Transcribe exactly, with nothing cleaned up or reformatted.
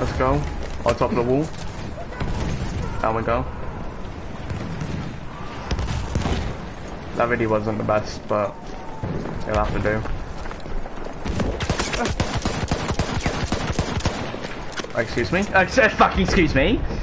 Let's go. On top of the wall. Down we go. That really wasn't the best, but it'll have to do. Excuse me? Uh, fucking excuse me?